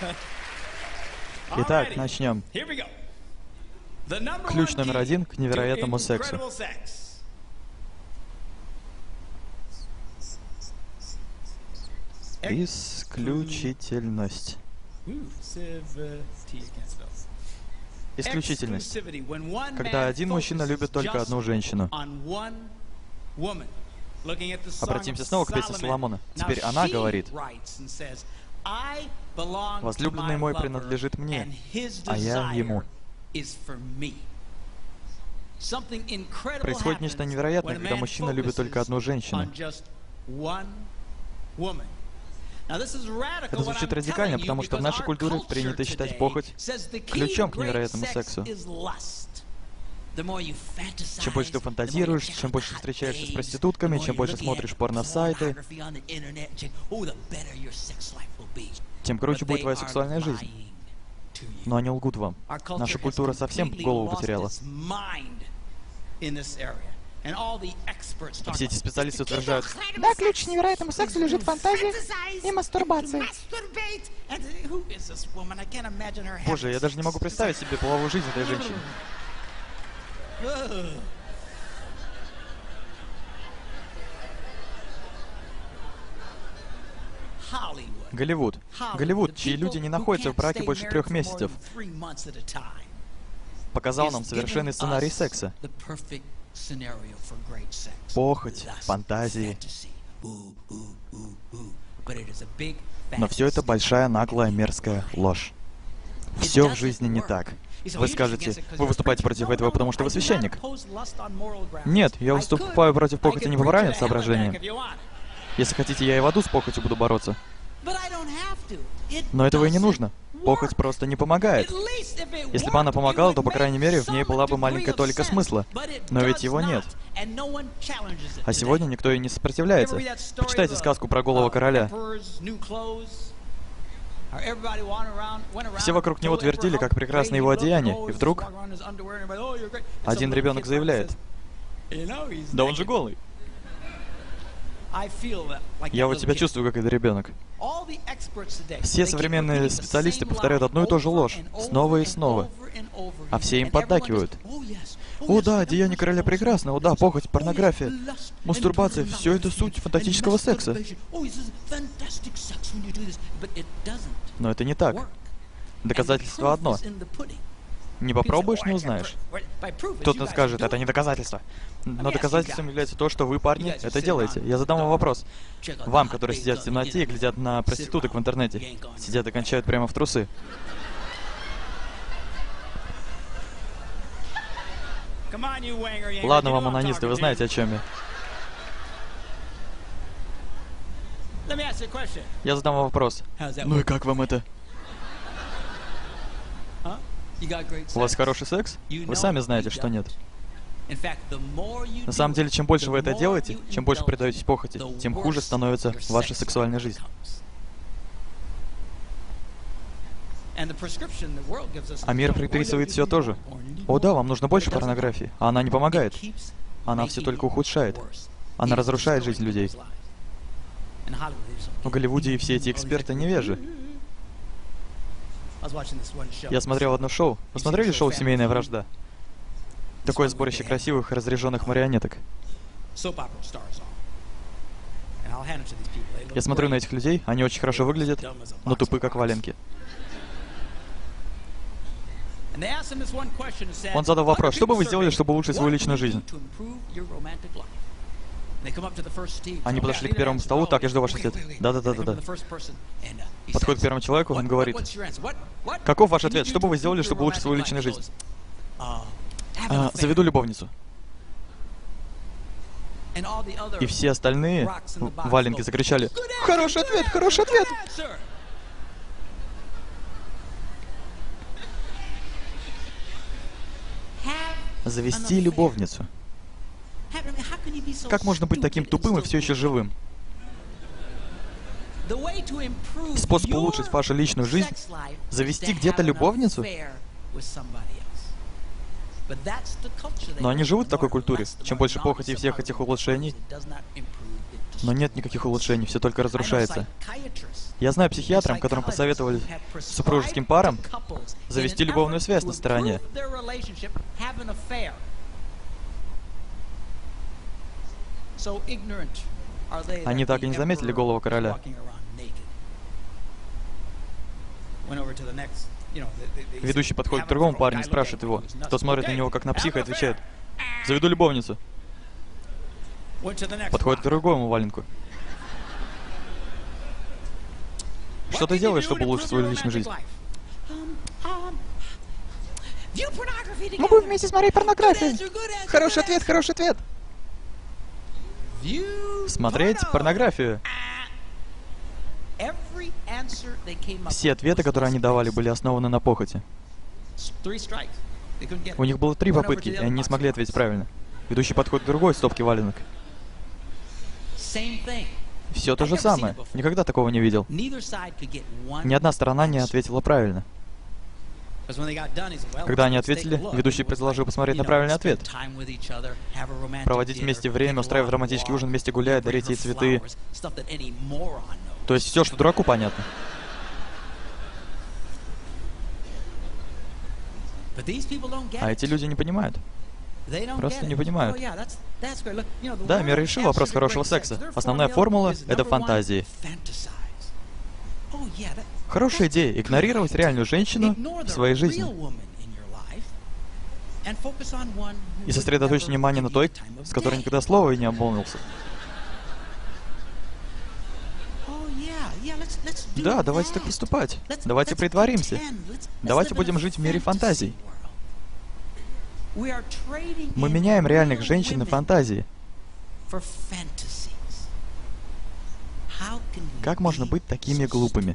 Итак, начнем. Ключ номер 1 к невероятному сексу. Исключительность. Исключительность. Когда один мужчина любит только одну женщину. Обратимся снова к песне Соломона. Теперь она говорит: «Возлюбленный мой принадлежит мне, а я ему». Происходит нечто невероятное, когда мужчина любит только одну женщину. Это звучит радикально, потому что в нашей культуре принято считать похоть ключом к невероятному сексу. Чем больше ты фантазируешь, чем больше встречаешься с проститутками, чем больше смотришь порно-сайты, тем круче будет твоя сексуальная жизнь. Но они лгут вам. Наша культура совсем голову потеряла. И все эти специалисты утверждают: да, ключ к невероятному сексу лежит в фантазии и мастурбации. Боже, я даже не могу представить себе половую жизнь этой женщины. Голливуд. Голливуд, чьи люди не находятся в браке больше 3 месяцев, показал нам совершенный сценарий секса. Похоть, фантазии. Но все это большая, наглая, мерзкая ложь. Все в жизни не так. Вы скажете: вы выступаете против этого, потому что вы священник. Нет, я выступаю против похоти не по моральным соображениям. Если хотите, я и в аду с похотью буду бороться. Но этого и не нужно. Похоть просто не помогает. Если бы она помогала, то, по крайней мере, в ней была бы маленькая толика смысла. Но ведь его нет. А сегодня никто и не сопротивляется. Почитайте сказку про голого короля. Все вокруг него твердили, как прекрасно его одеяние, и вдруг один ребенок заявляет: да он же голый. Я вот себя чувствую, как этот ребенок. Все современные специалисты повторяют одну и ту же ложь, снова и снова. А все им поддакивают. О да, одеяние короля прекрасно, о да, похоть, порнография, мастурбация, все это суть фантастического секса. Но это не так. Доказательство одно. Не попробуешь, не узнаешь. Кто-то скажет: это не доказательство. Но доказательством является то, что вы, парни, это делаете. Я задам вам вопрос. Вам, которые сидят в темноте и глядят на проституток в интернете, сидят и кончают прямо в трусы. Ладно вам, анонисты, вы знаете, о чем я. Я задам вам вопрос. Ну и как вам это? У вас хороший секс? Вы сами знаете, что нет. На самом деле, чем больше вы это делаете, чем больше предаетесь похоти, тем хуже становится ваша сексуальная жизнь. А мир приписывает все тоже. О да, вам нужно больше порнографии, а она не помогает. Она все только ухудшает. Она разрушает жизнь людей. В Голливуде и все эти эксперты невежи. Я смотрел одно шоу. Вы смотрели шоу «Семейная вражда»? Такое сборище красивых, разряженных марионеток. Я смотрю на этих людей, они очень хорошо выглядят, но тупы, как валенки. Он задал вопрос: что бы вы сделали, чтобы улучшить свою личную жизнь? Они подошли к первому столу. Так, я жду ваш ответ. Да. Подходит к первому человеку, он говорит: каков ваш ответ? Что бы вы сделали, чтобы улучшить свою личную жизнь? Заведу любовницу. И все остальные валенки закричали: хороший ответ, хороший ответ! Завести любовницу. Как можно быть таким тупым и все еще живым? Способ улучшить вашу личную жизнь — завести где-то любовницу? Но они живут в такой культуре. Чем больше похоти и всех этих улучшений, Но нет никаких улучшений, все только разрушается. Я знаю психиатрам, которым посоветовали супружеским парам завести любовную связь на стороне. Они так и не заметили голого короля. Ведущий подходит к другому парню и спрашивает его. Тот смотрит на него как на психа и отвечает: «Заведу любовницу». Подходит к другому валенку. Что ты делаешь, чтобы улучшить свою личную жизнь? Мы будем вместе смотреть порнографию. Хороший ответ, хороший ответ. Смотреть порнографию. Все ответы, которые они давали, были основаны на похоти. У них было 3 попытки, и они не смогли ответить правильно. Ведущий подходит к другой стопке валенок. Все то же самое. Никогда такого не видел. Ни одна сторона не ответила правильно. Когда они ответили, ведущий предложил посмотреть на правильный ответ. Проводить вместе время, устраивать романтический ужин, вместе гулять, дарить ей цветы. То есть все, что дураку понятно. А эти люди не понимают. Просто не понимают. Да, мир решил вопрос хорошего секса. Основная формула — это фантазии. Хорошая идея — игнорировать реальную женщину в своей жизни. И сосредоточить внимание на той, с которой никогда слова и не обмолвился. Да, давайте так поступать. Давайте притворимся. Давайте будем жить в мире фантазий. Мы меняем реальных женщин на фантазии. Как можно быть такими глупыми?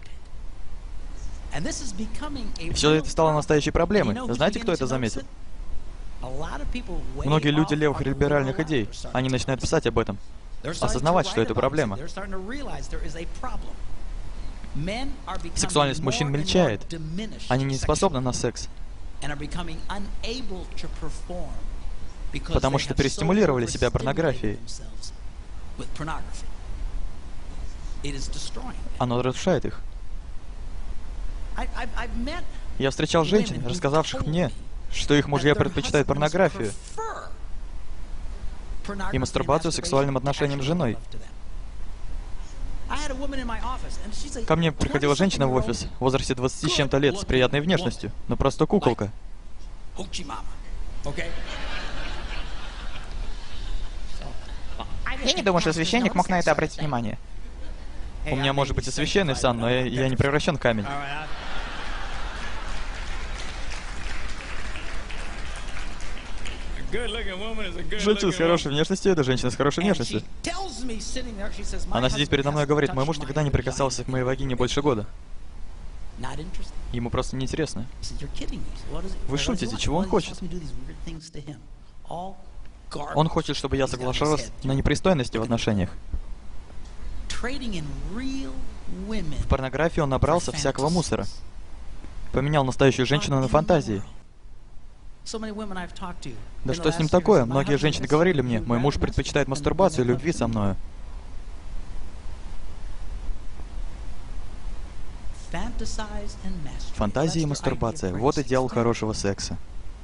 Все это стало настоящей проблемой. Знаете, кто это заметил? Многие люди левых либеральных идей. Они начинают писать об этом. Осознавать, что это проблема. Сексуальность мужчин мельчает. Они не способны на секс. Потому что перестимулировали себя порнографией. Оно разрушает их. Я встречал женщин, рассказавших мне, что их мужья предпочитают порнографию и мастурбацию сексуальным отношением с женой. Ко мне приходила женщина в офис в возрасте 20 с чем-то лет с приятной внешностью, но просто куколка. Я не думаю, что священник мог на это обратить внимание. У меня может быть и священный сан, но я не превращен в камень. Женщина с хорошей внешностью — это женщина с хорошей внешностью. Она сидит передо мной и говорит: мой муж никогда не прикасался к моей вагине больше года. Ему просто неинтересно. Вы шутите, чего он хочет? Он хочет, чтобы я соглашалась на непристойности в отношениях. В порнографии он набрался всякого мусора. Поменял настоящую женщину на фантазии. Да что с ним такое? Многие женщины говорили мне: мой муж предпочитает мастурбацию любви со мною. Фантазия и мастурбация — вот идеал хорошего секса.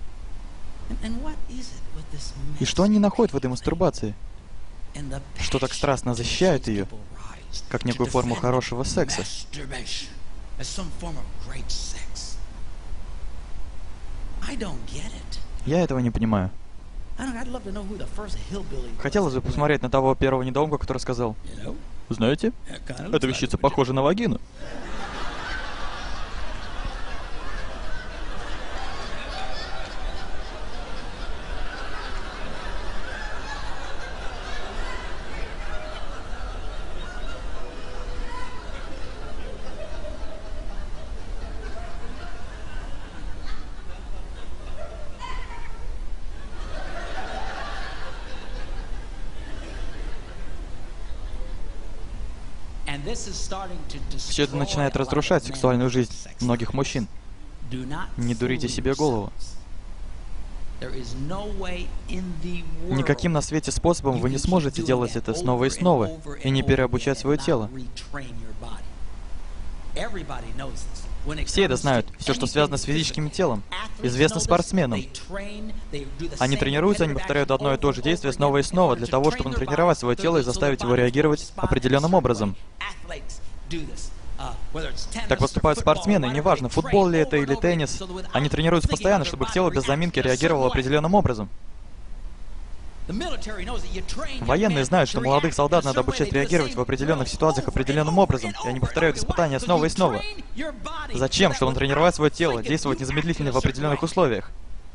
И что они находят в этой мастурбации? Что так страстно защищает ее, как некую форму хорошего секса? Я этого не понимаю. Хотелось бы посмотреть на того первого недоумка, который сказал: знаете, эта вещица похожа на вагину. Все это начинает разрушать сексуальную жизнь многих мужчин. Не дурите себе голову. Никаким на свете способом вы не сможете делать это снова и снова и не переобучать свое тело. Все это знают, все, что связано с физическим телом. Известно спортсменам. Они тренируются, они повторяют одно и то же действие снова и снова для того, чтобы натренировать свое тело и заставить его реагировать определенным образом. Так поступают спортсмены, неважно, футбол ли это или теннис. Они тренируются постоянно, чтобы их тело без заминки реагировало определенным образом. Военные знают, что молодых солдат надо обучать реагировать в определенных ситуациях определенным образом, и они повторяют испытания снова и снова. Зачем? Чтобы тренировать свое тело, действовать незамедлительно в определенных условиях.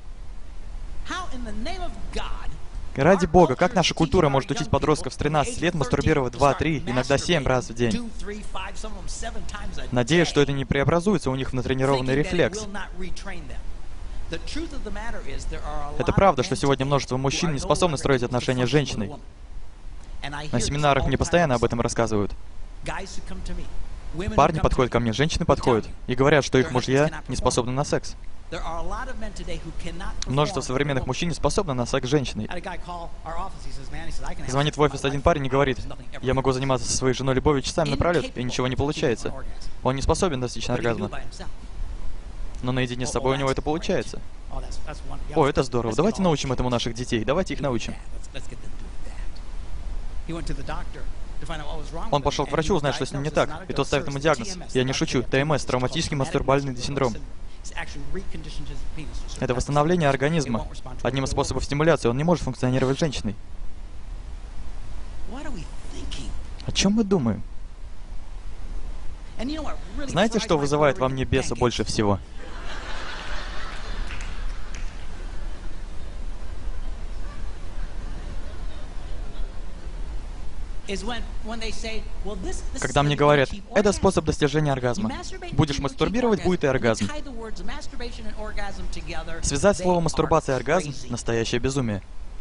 Ради Бога, как наша культура может учить подростков с 13 лет мастурбировать 2, 3, иногда 7 раз в день? Надеюсь, что это не преобразуется у них в натренированный рефлекс. Это правда, что сегодня множество мужчин не способны строить отношения с женщиной. На семинарах мне постоянно об этом рассказывают. Парни подходят ко мне, женщины подходят и говорят, что их мужья не способны на секс. Множество современных мужчин не способны на секс с женщиной. Звонит в офис один парень и говорит: «Я могу заниматься со своей женой любовью часами напролет, и ничего не получается». Он не способен достичь оргазма. Но наедине с собой у него это получается. О, это здорово. Давайте научим этому наших детей. Давайте их научим. Он пошел к врачу узнать, что с ним не так, и тот ставит ему диагноз. Я не шучу. ТМС, травматический мастурбальный синдром. Это восстановление организма. Одним из способов стимуляции. Он не может функционировать с женщиной. О чем мы думаем? Знаете, что вызывает во мне беса больше всего? Когда мне говорят: это способ достижения оргазма. Будешь мастурбировать, будет и оргазм. Связать слово мастурбация и оргазм — настоящее безумие.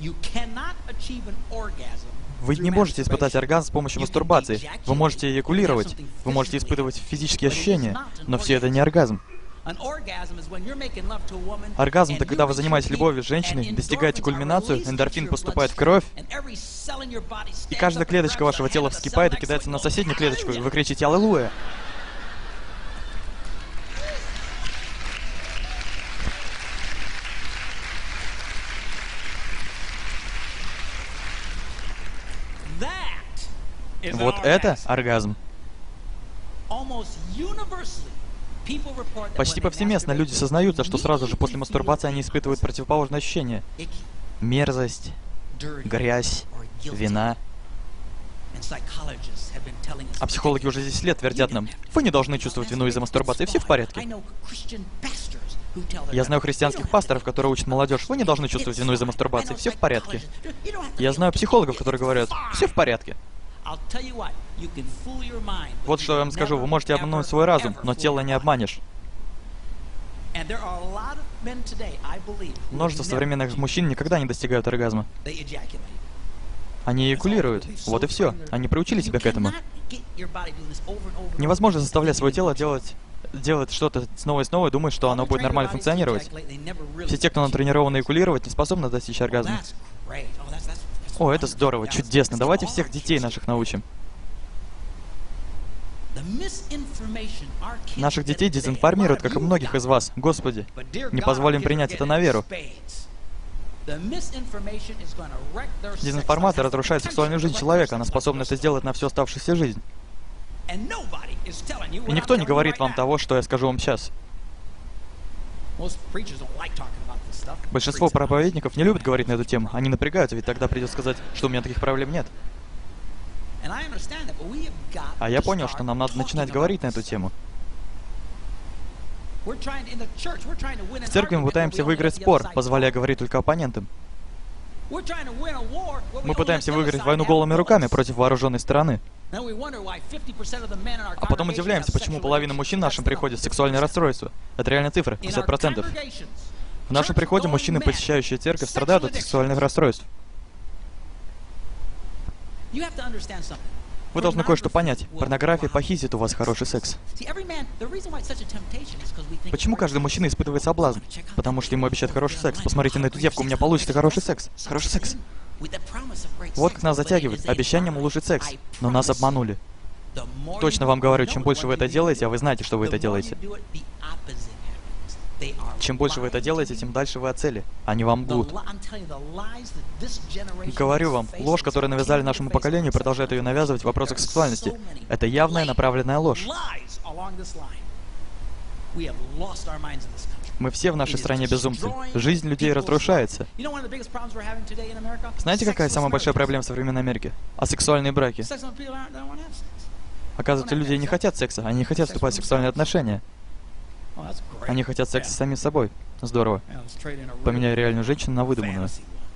Вы не можете испытать оргазм с помощью мастурбации. Вы можете эякулировать, вы можете испытывать физические ощущения, но все это не оргазм. Оргазм — это когда вы занимаетесь любовью с женщиной, достигаете кульминацию, эндорфин поступает в кровь, и каждая клеточка вашего тела вскипает и кидается на соседнюю клеточку, и вы кричите «Аллилуйя!». Вот это оргазм. Почти повсеместно люди сознаются, что сразу же после мастурбации они испытывают противоположные ощущения. Мерзость, грязь, вина. А психологи уже 10 лет твердят нам: вы не должны чувствовать вину из-за мастурбации, все в порядке. Я знаю христианских пасторов, которые учат молодежь: вы не должны чувствовать вину из-за мастурбации, все в порядке. Я знаю психологов, которые говорят: все в порядке. Вот что я вам скажу: вы можете обмануть свой разум, но тело не обманешь. Множество современных мужчин никогда не достигают оргазма. Они эякулируют. Вот и все. Они приучили себя к этому. Невозможно заставлять свое тело делать что-то снова и снова и думать, что оно будет нормально функционировать. Все те, кто натренированы эякулировать, не способны достичь оргазма. О, это здорово, чудесно. Давайте всех детей наших научим. Наших детей дезинформируют, как и многих из вас. Господи, не позволим принять это на веру. Дезинформация разрушает сексуальную жизнь человека. Она способна это сделать на всю оставшуюся жизнь. И никто не говорит вам того, что я скажу вам сейчас. Большинство проповедников не любят говорить на эту тему. Они напрягаются, ведь тогда придется сказать, что у меня таких проблем нет. А я понял, что нам надо начинать говорить на эту тему. В церкви мы пытаемся выиграть спор, позволяя говорить только оппонентам. Мы пытаемся выиграть войну голыми руками против вооруженной стороны. А потом удивляемся, почему половина мужчин в нашем приходе с сексуальным расстройством. Это реальная цифра, 50%. В нашем приходе мужчины, посещающие церковь, страдают от сексуальных расстройств. Вы должны кое-что понять. Порнография похитит у вас хороший секс. Почему каждый мужчина испытывает соблазн? Потому что ему обещают хороший секс. Посмотрите на эту девку, у меня получится хороший секс. Хороший секс. Вот как нас затягивает обещанием улучшить секс. Но нас обманули. Точно вам говорю, чем больше вы это делаете, а вы знаете, что вы это делаете. Чем больше вы это делаете, тем дальше вы от цели. Они вам будут. Говорю вам, ложь, которую навязали нашему поколению, продолжает ее навязывать в вопросах сексуальности. Это явная направленная ложь. Мы все в нашей стране безумцы. Жизнь людей разрушается. Знаете, какая самая большая проблема в современной Америке? Асексуальные браки. Оказывается, люди не хотят секса, они не хотят вступать в сексуальные отношения. Они хотят секса с самим собой. Здорово. Поменяй реальную женщину на выдуманную.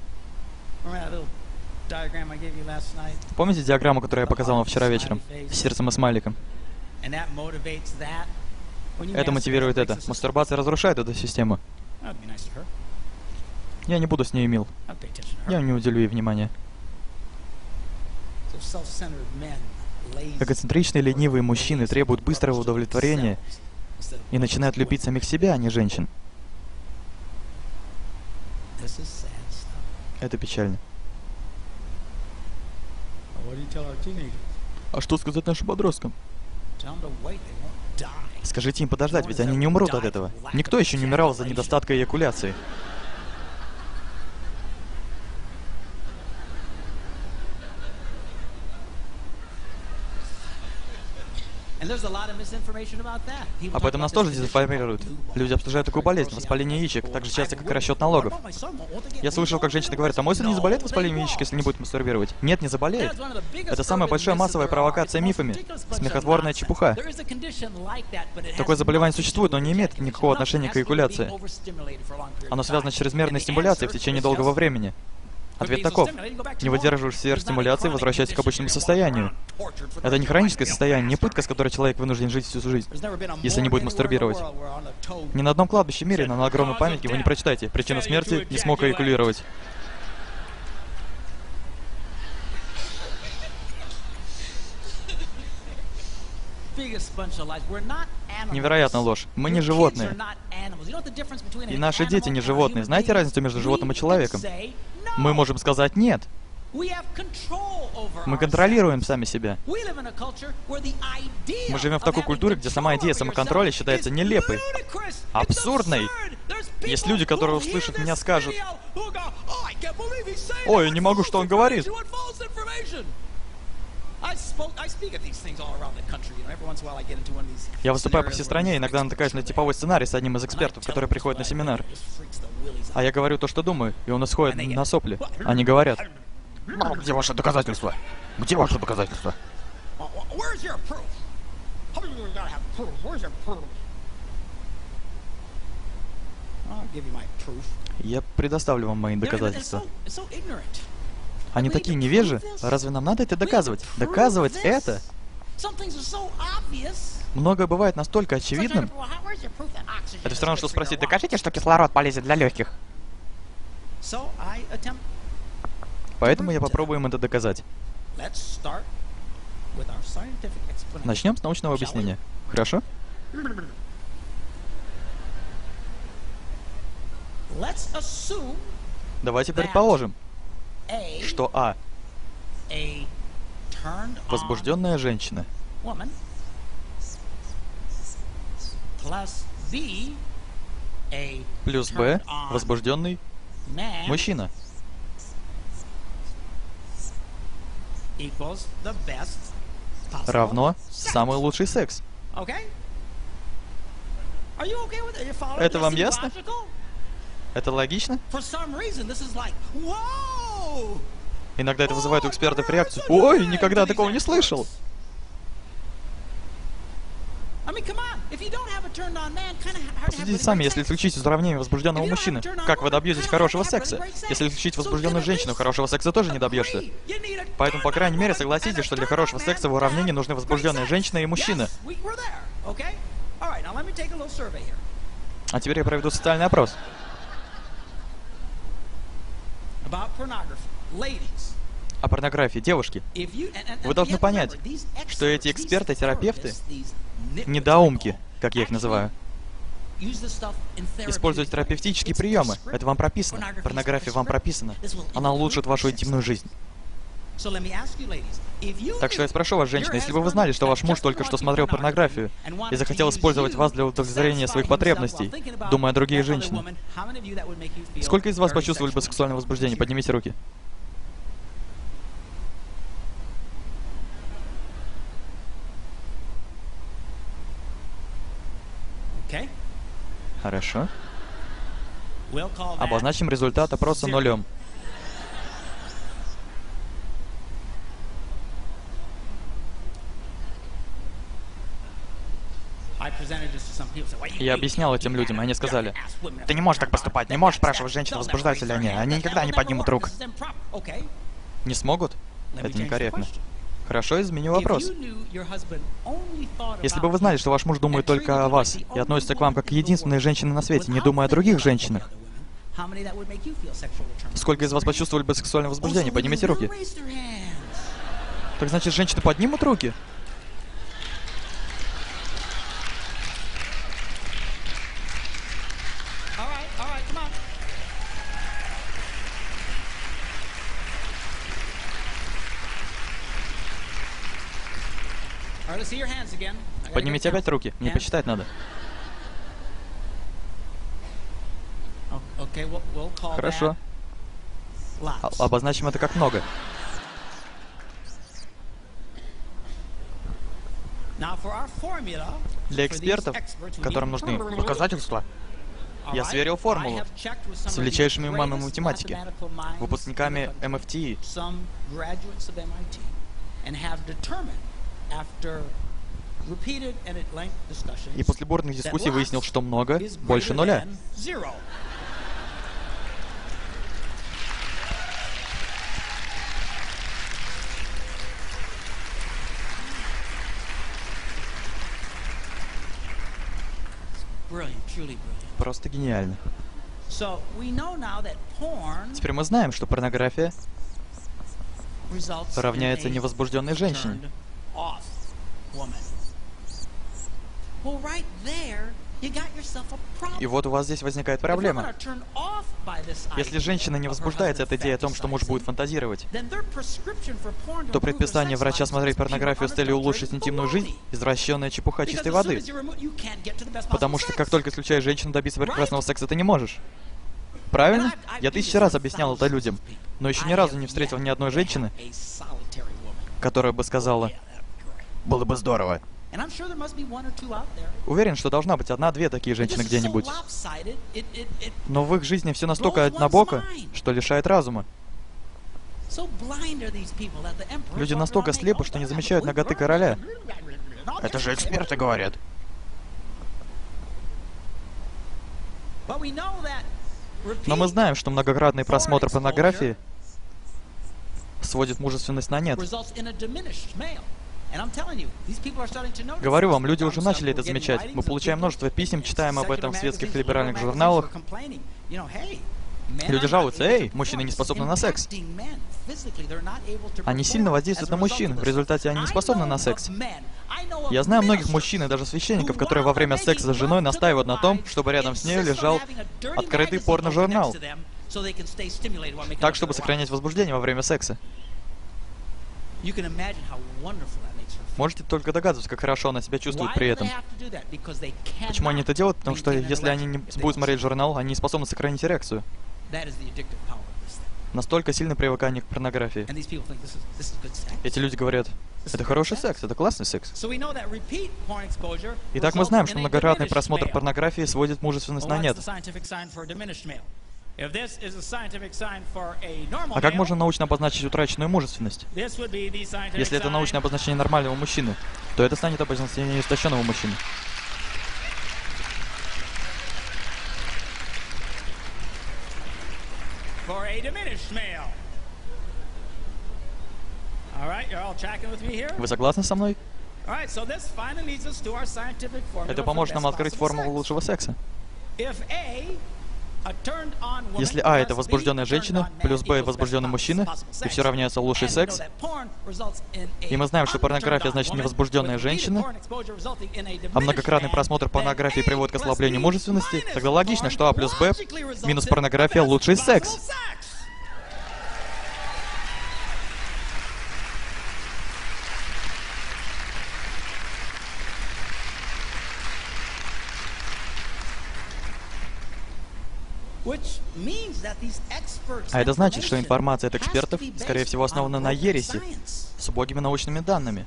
Помните диаграмму, которую я показал вам вчера вечером? С сердцем и смайликом. Это мотивирует это. Мастурбация разрушает эту систему. Я не буду с ней мил. Я не уделю ей внимания. Эгоцентричные ленивые мужчины требуют быстрого удовлетворения и начинают любить самих себя, а не женщин. Это печально. А что сказать нашим подросткам? Скажите им подождать, ведь они не умрут от этого. Никто еще не умирал из-за недостатка эякуляции. Об этом нас тоже дезинформируют. Люди обсуждают такую болезнь, воспаление яичек, так же часто, как и расчет налогов. Я слышал, как женщины говорят, а мой сын не заболеет воспалением яичек, если не будет мастурбировать. Нет, не заболеет. Это самая большая массовая провокация мифами. Смехотворная чепуха. Такое заболевание существует, но не имеет никакого отношения к эякуляции. Оно связано с чрезмерной стимуляцией в течение долгого времени. Ответ таков. Не выдерживаешь сверхстимуляции, возвращайся к обычному состоянию. Это не хроническое состояние, не пытка, с которой человек вынужден жить всю жизнь, если не будет мастурбировать. Ни на одном кладбище в мире, но на огромной памятнике вы не прочитаете. Причина смерти — не смог эякулировать. Невероятная ложь. Мы не животные. И наши дети не животные. Знаете разницу между животным и человеком? Мы можем сказать «нет». Мы контролируем сами себя. Мы живем в такой культуре, где сама идея самоконтроля считается нелепой, абсурдной. Есть люди, которые услышат меня, скажут: «Ой, я не могу, что он говорит». Я выступаю по всей стране, иногда натыкаюсь на типовой сценарий с одним из экспертов, который приходит на семинар. А я говорю то, что думаю, и он исходит на сопли. Они говорят: «Где ваше доказательство? Где ваше доказательство?» Я предоставлю вам мои доказательства. Они такие невежи. Разве нам надо это доказывать? Доказывать это? Многое бывает настолько очевидным. Это все равно, что спросить: докажите, что кислород полезен для легких. Поэтому я попробую им это доказать. Начнем с научного объяснения. Хорошо? Давайте предположим, что А. Возбужденная женщина. Плюс Б. Возбужденный мужчина. Равно самый лучший секс. Это вам ясно? Это логично? Иногда это вызывает у экспертов реакцию: «Ой, никогда такого не слышал!» Посудите сами, если исключить из уравнения возбужденного мужчины, как вы добьетесь хорошего секса? Если исключить возбужденную женщину, хорошего секса тоже не добьешься. Поэтому, по крайней мере, согласитесь, что для хорошего секса в уравнении нужны возбужденная женщина и мужчина. А теперь я проведу социальный опрос. о порнографии. Девушки, вы должны понять, что эти эксперты-терапевты, недоумки, как я их называю, используют терапевтические приемы. Это вам прописано. Порнография вам прописана. Она улучшит вашу интимную жизнь. Так что я спрошу вас, женщина, если бы вы знали, что ваш муж только что смотрел порнографию и захотел использовать вас для удовлетворения своих потребностей, думая о других женщинах, сколько из вас почувствовали бы сексуальное возбуждение? Поднимите руки. Хорошо. Обозначим результат опроса 0. Я объяснял этим людям, и они сказали: ты не можешь так поступать, не можешь спрашивать женщин, возбуждаются ли они. Они никогда не поднимут рук. Не смогут? Это некорректно. Хорошо, изменю вопрос. Если бы вы знали, что ваш муж думает только о вас и относится к вам как к единственной женщине на свете, не думая о других женщинах, сколько из вас почувствовали бы сексуальное возбуждение? Поднимите руки. Так значит, женщины поднимут руки? Поднимите опять руки. Мне посчитать надо. Хорошо. Обозначим это как много. Для экспертов, которым нужны доказательства, я сверил формулу с величайшими умами математики, выпускниками MFT. И после бурных дискуссий выяснил, что много больше 0. Просто гениально. Теперь мы знаем, что порнография равняется невозбужденной женщине. И вот у вас здесь возникает проблема. Если женщина не возбуждается от идеи о том, что муж будет фантазировать, то предписание врача смотреть порнографию с целью улучшить интимную жизнь — извращенная чепуха чистой воды. Потому что как только исключаешь женщину, добиться прекрасного секса ты не можешь. Правильно? Я 1000 раз объяснял это людям, но еще ни разу не встретил ни одной женщины, которая бы сказала: было бы здорово. Уверен, что должна быть 1-2 такие женщины где-нибудь. Но в их жизни все настолько однобоко, что лишает разума. Люди настолько слепы, что не замечают наготы короля. Это же эксперты говорят. Но мы знаем, что многократный просмотр порнографии сводит мужественность на нет. Говорю вам, люди уже начали это замечать. Мы получаем множество писем, читаем об этом в светских либеральных журналах. Люди жалуются: эй, мужчины не способны на секс. Они сильно воздействуют на мужчин, в результате они не способны на секс. Я знаю многих мужчин и даже священников, которые во время секса с женой настаивают на том, чтобы рядом с ней лежал открытый порно-журнал, так, чтобы сохранять возбуждение во время секса. Можете только догадываться, как хорошо она себя чувствует при этом. Почему они это делают? Потому что если они не будут смотреть журнал, они не способны сохранить эрекцию. Настолько сильное привыкание к порнографии. Эти люди говорят: это хороший секс, это классный секс. Итак, мы знаем, что многократный просмотр порнографии сводит мужественность на нет. А как можно научно обозначить утраченную мужественность? Если это научное обозначение нормального мужчины, то это станет обозначением истощенного мужчины. Вы согласны со мной? Это поможет нам открыть формулу лучшего секса. Если А — это возбужденная женщина, плюс Б — возбужденный мужчина, и все равняется лучший секс, и мы знаем, что порнография значит невозбужденная женщина, а многократный просмотр порнографии приводит к ослаблению мужественности, тогда логично, что А плюс Б минус порнография — лучший секс. А это значит, что информация от экспертов, скорее всего, основана на ереси, с убогими научными данными.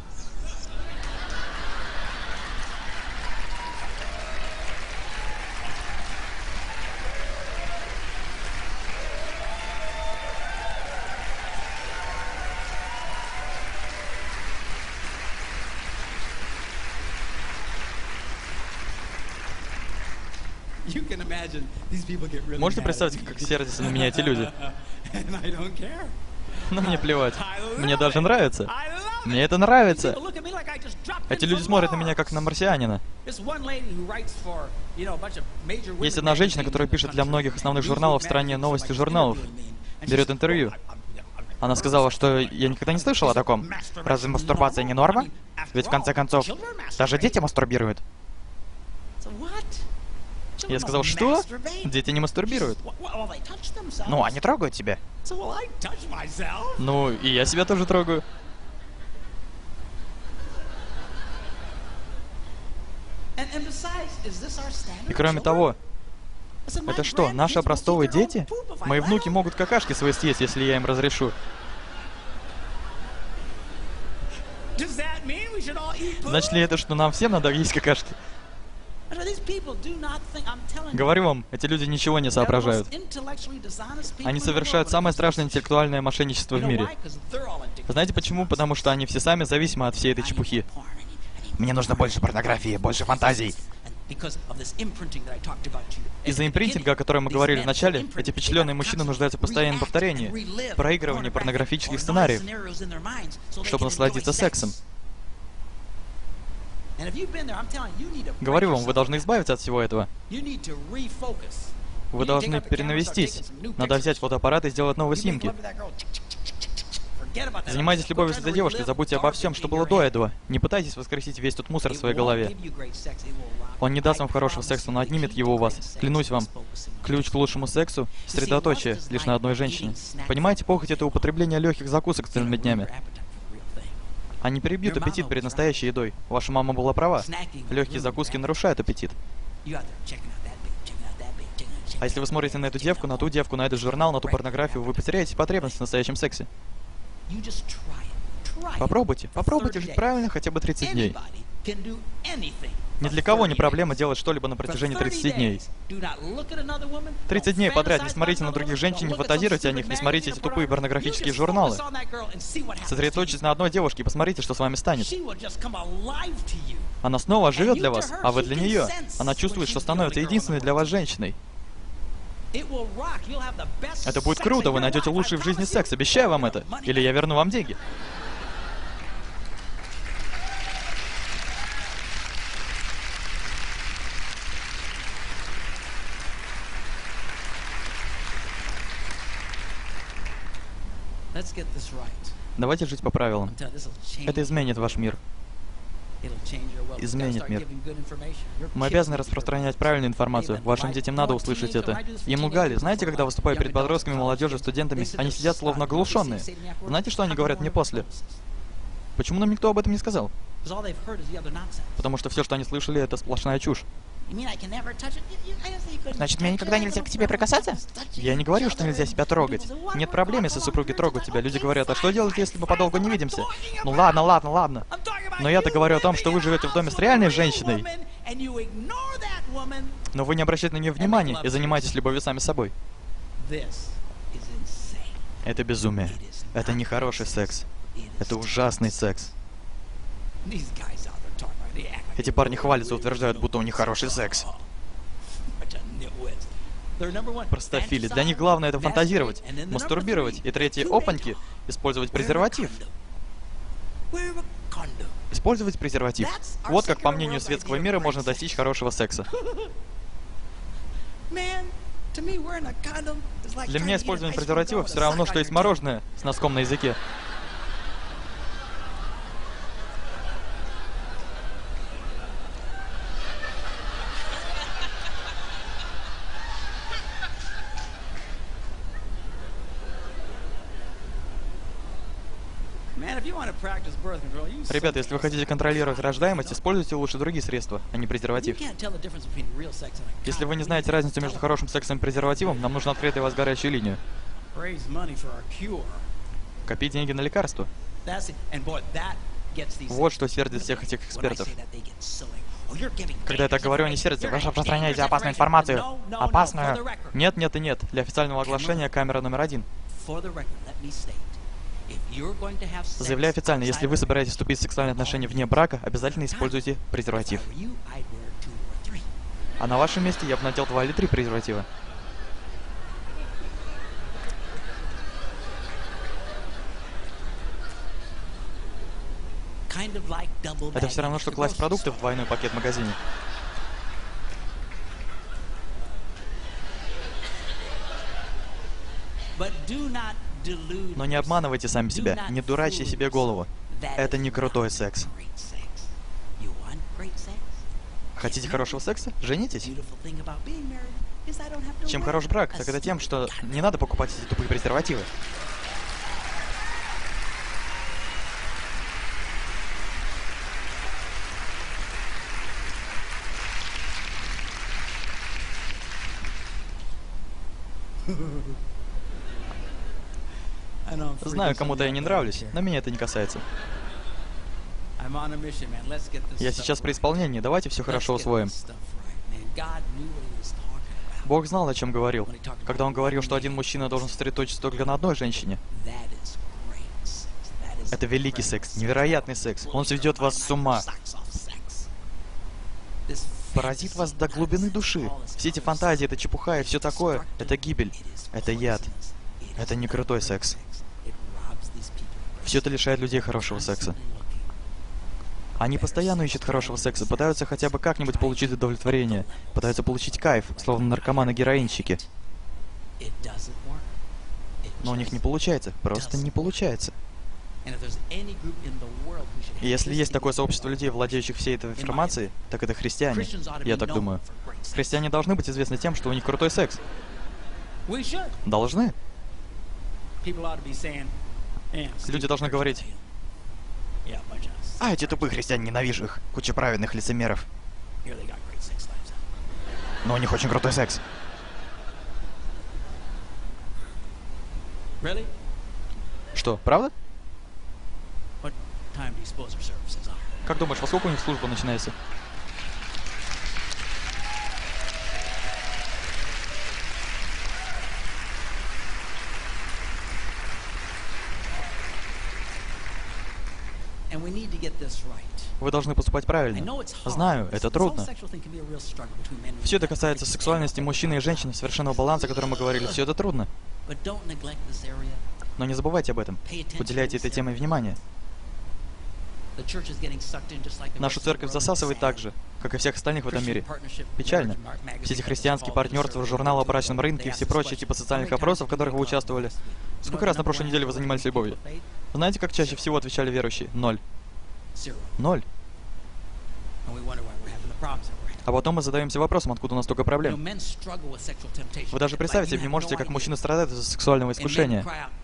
Можете представить, как сердятся на меня эти люди? Но мне плевать. Мне даже нравится. Мне это нравится. Эти люди смотрят на меня как на марсианина. Есть одна женщина, которая пишет для многих основных журналов в стране новости журналов. Берет интервью. Она сказала, что я никогда не слышала о таком. Разве мастурбация не норма? Ведь в конце концов, даже дети мастурбируют. Я сказал, что? Дети не мастурбируют. Ну, они трогают тебя. Ну, и я себя тоже трогаю. И кроме того, это что, наши образцовые дети? Мои внуки могут какашки свои съесть, если я им разрешу. Значит ли это, что нам всем надо есть какашки? Говорю вам, эти люди ничего не соображают. Они совершают самое страшное интеллектуальное мошенничество в мире. Знаете почему? Потому что они все сами зависимы от всей этой чепухи. Мне нужно больше порнографии, больше фантазий. Из-за импринтинга, о котором мы говорили в начале, эти впечатленные мужчины нуждаются в постоянном повторении, проигрывании порнографических сценариев, чтобы насладиться сексом. Говорю вам, вы должны избавиться от всего этого. Вы должны перенавестись. Надо взять фотоаппарат и сделать новые снимки. Занимайтесь любовью с этой девушкой, забудьте обо всем, что было до этого. Не пытайтесь воскресить весь тот мусор в своей голове. Он не даст вам хорошего секса, но отнимет его у вас. Клянусь вам. Ключ к лучшему сексу — сосредоточие лишь на одной женщине. Понимаете, похоть — это употребление легких закусок целыми днями. Они перебьют аппетит перед настоящей едой. Ваша мама была права. Легкие закуски нарушают аппетит. А если вы смотрите на эту девку, на ту девку, на этот журнал, на ту порнографию, вы потеряете потребность в настоящем сексе. Попробуйте. Попробуйте жить правильно хотя бы 30 дней. Ни для кого не проблема делать что-либо на протяжении 30 дней. 30 дней подряд не смотрите на других женщин, не фантазируйте о них, не смотрите эти тупые порнографические журналы. Сосредоточьтесь на одной девушке и посмотрите, что с вами станет. Она снова живет для вас, а вы для нее. Она чувствует, что становится единственной для вас женщиной. Это будет круто, вы найдете лучший в жизни секс, обещаю вам это. Или я верну вам деньги. Давайте жить по правилам. Это изменит ваш мир. Изменит мир. Мы обязаны распространять правильную информацию. Вашим детям надо услышать это. Им лгали. Знаете, когда выступаю перед подростками, молодежью, студентами, они сидят словно оглушенные. Знаете, что они говорят мне после? Почему нам никто об этом не сказал? Потому что все, что они слышали, это сплошная чушь. Значит, мне никогда нельзя к тебе прикасаться? Я не говорю, что нельзя себя трогать. Нет проблем, если супруги трогают тебя. Люди говорят, а что делать, если мы подолгу не видимся? Ну ладно, ладно, ладно. Но я-то говорю о том, что вы живете в доме с реальной женщиной. Но вы не обращаете на нее внимания и занимаетесь любовью сами собой. Это безумие. Это не хороший секс. Это ужасный секс. Эти парни хвалятся, утверждают, будто у них хороший секс. Простофили. Для них главное это фантазировать, мастурбировать. И третье, опаньки, использовать презерватив. Использовать презерватив. Вот как, по мнению светского мира, можно достичь хорошего секса. Для меня использование презервативов все равно, что есть мороженое с носком на языке. Ребята, если вы хотите контролировать рождаемость, используйте лучше другие средства, а не презерватив. Если вы не знаете разницу между хорошим сексом и презервативом, нам нужно открыть для вас горячую линию. Копить деньги на лекарства. Вот что сердит всех этих экспертов. Когда я так говорю, они сердятся. Вы распространяете опасную информацию. Опасную? Нет, нет и нет. Для официального оглашения камера номер 1. Заявляю официально, если вы собираетесь вступить в сексуальные отношения вне брака, обязательно используйте презерватив. А на вашем месте я бы надел 2 или 3 презерватива. Это все равно, что класть продукты в двойной пакет в магазине. Но не обманывайте сами себя, не дурачьте себе голову. Это не крутой секс. Хотите хорошего секса? Женитесь. Чем хорош брак, так это тем, что не надо покупать эти тупые презервативы. Знаю, кому-то я не нравлюсь, но меня это не касается. Я сейчас при исполнении, давайте все хорошо усвоим. Бог знал, о чем говорил, когда Он говорил, что один мужчина должен сосредоточиться только на одной женщине. Это великий секс, невероятный секс. Он сведет вас с ума. Поразит вас до глубины души. Все эти фантазии, это чепуха и все такое, это гибель, это яд. Это не крутой секс. Все это лишает людей хорошего секса. Они постоянно ищут хорошего секса, пытаются хотя бы как-нибудь получить удовлетворение, пытаются получить кайф, словно наркоманы-героинщики. Но у них не получается, просто не получается. И если есть такое сообщество людей, владеющих всей этой информацией, так это христиане, я так думаю. Христиане должны быть известны тем, что у них крутой секс. Должны. Люди должны говорить: а эти тупые христиане, ненавижу их. Куча праведных лицемеров. Но у них очень крутой секс. Что, правда? Как думаешь, во сколько у них служба начинается? Вы должны поступать правильно. Знаю, это трудно. Все это касается сексуальности мужчины и женщины, совершенного баланса, о котором мы говорили. Все это трудно. Но не забывайте об этом. Уделяйте этой теме внимание. Нашу церковь засасывает так же, как и всех остальных в этом мире. Печально. Все эти христианские партнерства, журналы о брачном рынке и все прочие типа социальных опросов, в которых вы участвовали. Сколько раз на прошлой неделе вы занимались любовью? Знаете, как чаще всего отвечали верующие? 0. 0. А потом мы задаемся вопросом, откуда у нас столько проблем. Вы даже представить себе не можете, как мужчины страдают из-за сексуального искушения.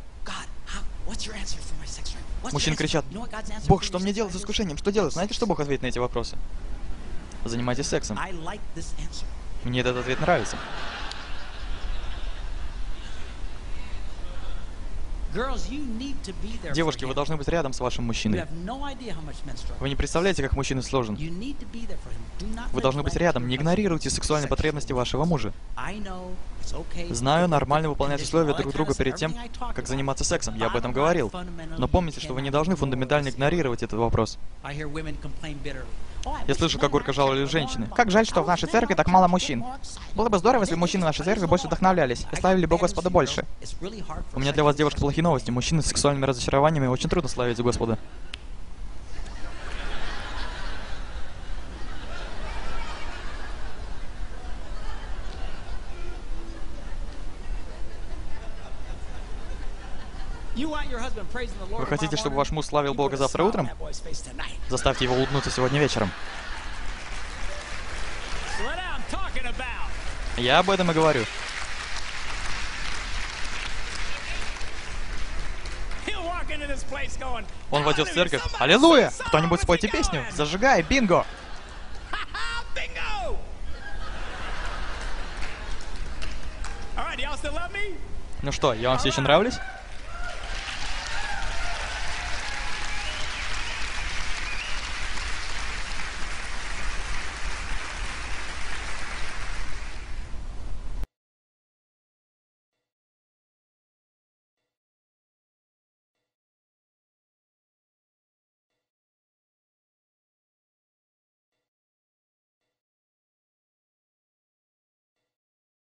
Мужчины кричат: Бог, что мне делать с искушением? Что делать? Знаете, что Бог ответит на эти вопросы? Занимайтесь сексом. Мне этот ответ нравится. Девушки, вы должны быть рядом с вашим мужчиной. Вы не представляете, как мужчина сложен. Вы должны быть рядом. Не игнорируйте сексуальные потребности вашего мужа. Знаю, нормально выполнять условия друг друга перед тем, как заниматься сексом. Я об этом говорил. Но помните, что вы не должны фундаментально игнорировать этот вопрос. Я слышу, как горько жаловались женщины. Как жаль, что в нашей церкви так мало мужчин. Было бы здорово, если мужчины в нашей церкви больше вдохновлялись и славили бы Господа больше. У меня для вас, девушки, плохие новости. Мужчины с сексуальными разочарованиями очень трудно славить Господа. Вы хотите, чтобы ваш муж славил Бога завтра утром? Заставьте его улыбнуться сегодня вечером. Я об этом и говорю. Он войдет в церковь. Аллилуйя! Кто-нибудь спойте песню. Зажигай, бинго! Ну что, я вам все еще нравлюсь?